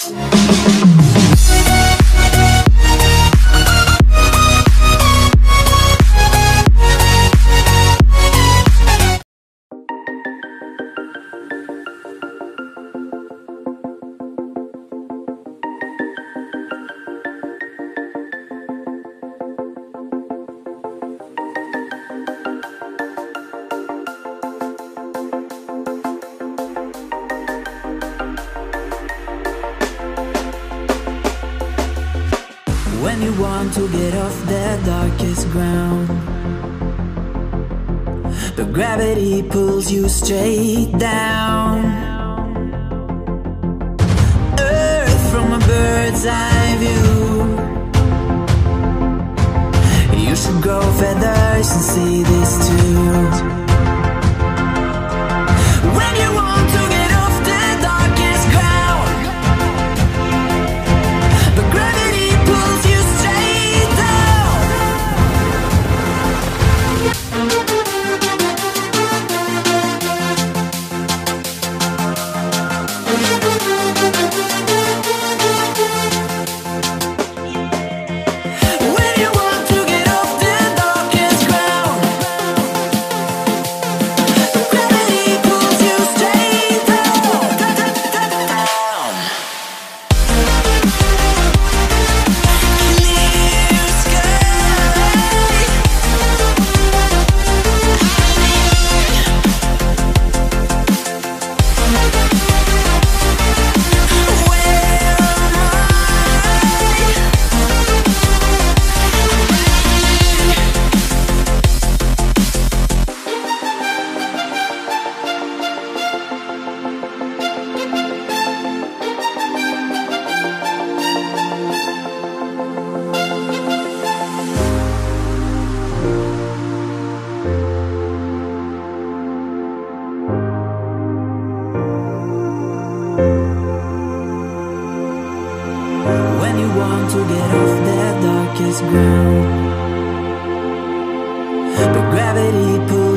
When you want to get off the darkest ground, but gravity pulls you straight down. Earth from a bird's eye view. You should grow feathers and see this too. When you want to get off the darkest ground, but gravity pulls you straight down. When you want to get off the darkest ground, but gravity pulls you straight down. Clear sky. When you want to get off the darkest ground, but gravity pulls